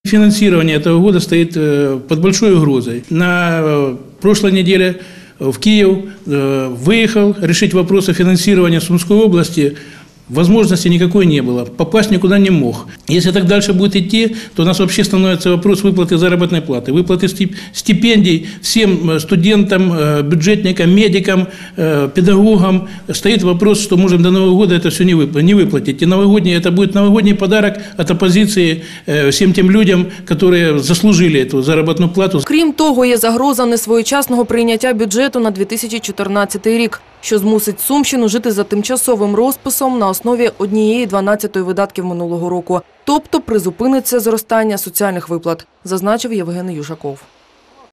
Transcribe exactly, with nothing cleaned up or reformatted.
Финансирование этого года стоит под большой угрозой. На прошлой неделе в Киев выехал решить вопросы финансирования Сумской области. Возможности никакой не было. Попасть никуда не мог. Если так дальше будет идти, то у нас вообще становится вопрос выплаты заработной платы, выплаты стипендий всем студентам, бюджетникам, медикам, педагогам. Стоит вопрос, что можем до Нового года это все не выплатить. И новогодний, это будет новогодний подарок от оппозиции всем тем людям, которые заслужили эту заробітну плату. Крім того, є загроза несвоєчасного прийняття бюджету на дві тисячі чотирнадцятий рік, що змусить Сумщину жити за тимчасовим розписом на основі однієї дванадцятої видатків минулого року. Тобто призупиниться зростання соціальних виплат, зазначив Євген Южаков.